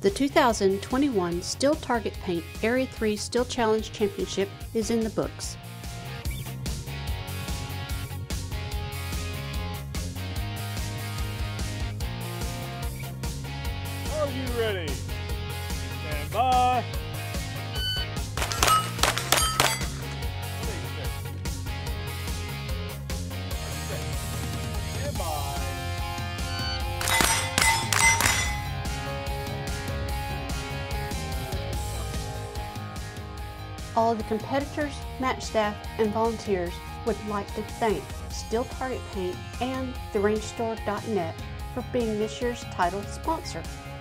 The 2021 Steel Target Paint Area 3 Steel Challenge Championship is in the books. Are you ready? Stand by. Stand by. All of the competitors, match staff, and volunteers would like to thank Steel Target Paint and TheRangeStore.net for being this year's title sponsor.